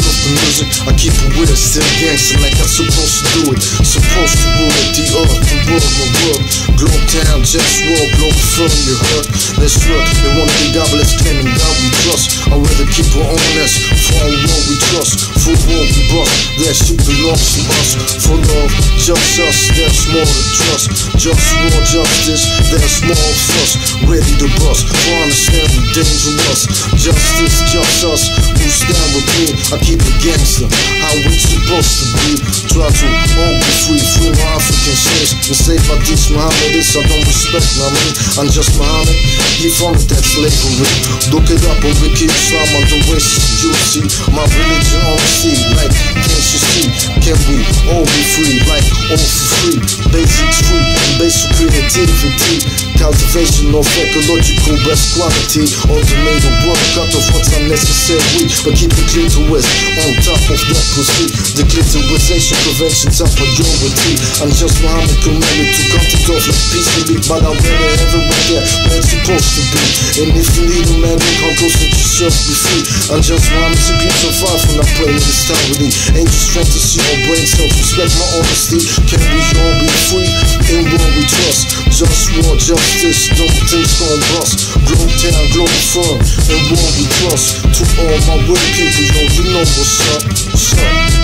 of the music, I keep it with it, still gangsta like I'm supposed to do it. Supposed to rule it, the earth, the world, my world. Globetown, JustWar, Globalfirm, you heard? Let's run, they wanna be godless, claiming God we trust. I'd rather keep our own less, for our world we trust. For world we bust, that shit belongs to us. For love, just us, there's more to trust. Just war, justice, there's more fuss. Ready to bust, for understand we dangerous. Justice, just us, who stand with me. I keep it gangster, how we supposed to be. Try to all be free, free my African slaves. And save my these Mohammedists, I don't respect, I mean, I'm just Muhammad. He founded that slavery. Look it up on Wiki Islam on the west. You see, my religion on the sea. Like, can't you see? Can we all be free? Like, all for free. Basics free, basic creativity. Cultivation of ecological best quality. Automated work, cut off what's unnecessary. But keep the clitoris on top of that pussy. The clitorisation prevention's a priority. I'm just Muhammad commanded to cut it off like peace to be. But I'll get it everywhere there where it's supposed to be. And if you need a man, then come close, let yourself be free. I'm just Muhammad, to keep so far from that play with this time with me. Ain't just strength to see my brain, self-respect, my honesty. Can we all be free? In what we trust. Just war, justice, don't things gon' bust. Globetown, Globalfirm, in what we trust. To all my real people, yo, you know what's up, what's up.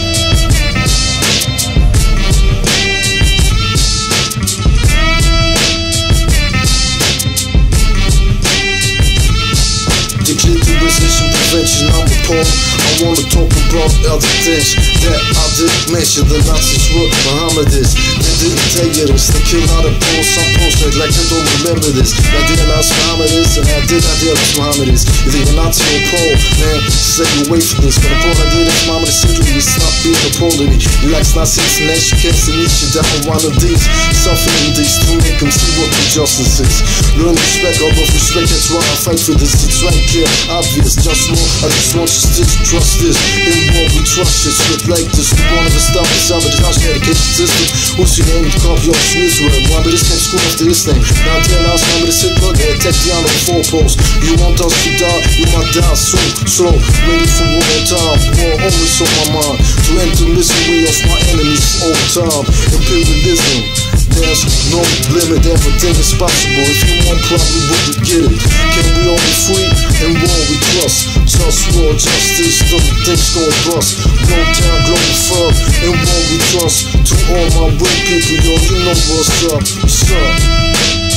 Clitorisation prevention, I'm appalled. I wanna talk about other things that I didn't mention. The Nazis were Mohammedists. They didn't tell you this. They kill out of Poles, some Poles like they don't remember this. I realized Mohammedists and I idealize Mohammedists. You think a Nazi or Pole, man, stay away from this. But the Pole idealist Mohammed century, you stop being a Pole to me. He likes Nazis and that she can't see you down one of these. Suffering these to make them see what the justice is. Learn respect, all of respect, that's why I fight for this. It's right clear, obvious, just more. I just want you to trust this. In what we trust, it's with like this. We wanna stop the sabotage education system. Who's your name? Call your Israel. Why be this name school after this name? Now tell us how to sit but they attack the on the four posts. You want us to die, you might die soon. Slow, ready for war time. War always on my mind. To enter misery of my enemies all time. Imperialism. There's no limit, everything is possible. If you want, probably would you get it. Can we all be free and war we trust? Just war, justice, don't things gon' bust. Globetown, Globalfirm, and war we trust. To all my real people, yo, you know what's up, what's up.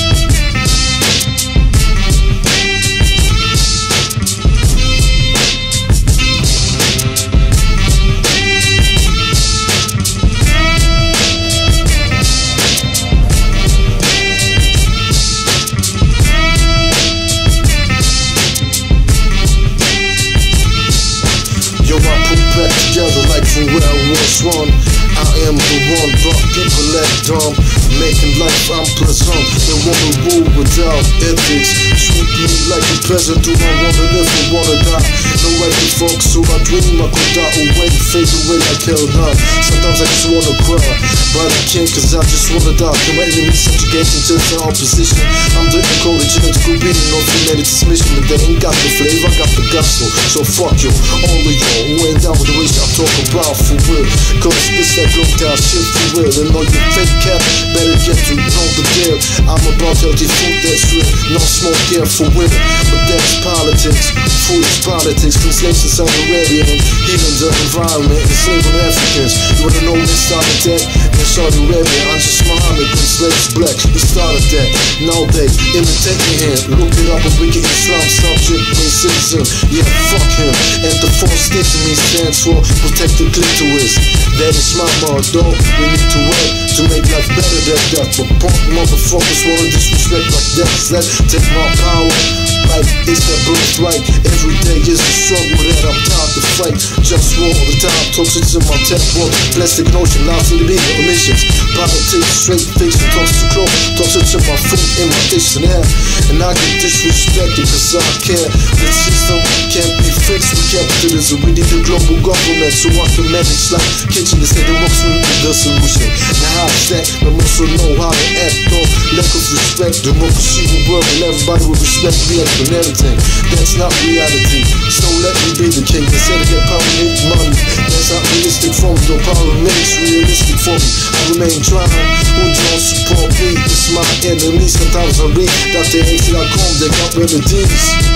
From where I was wrong, I am the one, but people act dumb, making life unpleasant. They wanna rule without ethics, treat me like a peasant. Do I wanna live or wanna die? No right to fuck, so I dream I could die away, fade away like hell not. Sometimes I just wanna cry, but I can't cause I just wanna die. Can my enemies subjugate into the opposition? I'm the encoded genetical being of humanity's mission. But they ain't got the flavor, I got the gospel. So fuck you, all of y'all who ain't down with the way I talk about for real. Cause it's that Globetown shit for real. And all you fake cat better get to know the deal. I'm about healthy food that's real, no smoke here for women. But that's politics, food is politics. From slaves to Saudi Arabia and healing the environment, enslaving Africans. You wanna know when it started that? In Saudi Arabia, I'm just Muhammad, when slaves black, he started that. Now they imitate me here. Look it up on Wiki Islam, subject, main citizen. Yeah, fuck him. And the fourth state to me stands for protect the clitoris. That is my motto. We need to work to make life better than that. But punk motherfuckers wanna disrespect like that. Let take my power. Like it's that birthright. Every day is a struggle that I'm tired to fight. Just war all the time. Toxins in my tap water. Plastic notion, lies to the media, emissions. Politics, straight fiction, talks to close. Toxins in my food, in my dish and air. And I get disrespected cause I care. The system can't be fixed with capitalism. We need a global government. so I can manage like kitchen. They say democracy is the solution. Now how is that? But most will know how to act, no lack of respect. Democracy will work and everybody will respect me and everything. That's not reality, so let me be the king. They say to get power and money, that's not realistic for me. No power remains realistic for me. I remain trying, who don't support me? It's my enemy. Sometimes I read Dr. XTcKQFTT, they got remedies.